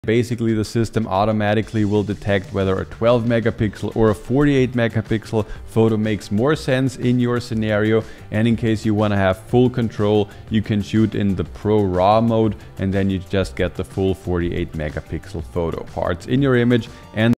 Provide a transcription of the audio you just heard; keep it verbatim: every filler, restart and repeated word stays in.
Basically, the system automatically will detect whether a twelve megapixel or a forty-eight megapixel photo makes more sense in your scenario. And in case you want to have full control, you can shoot in the Pro RAW mode, and then you just get the full forty-eight megapixel photo parts in your image. And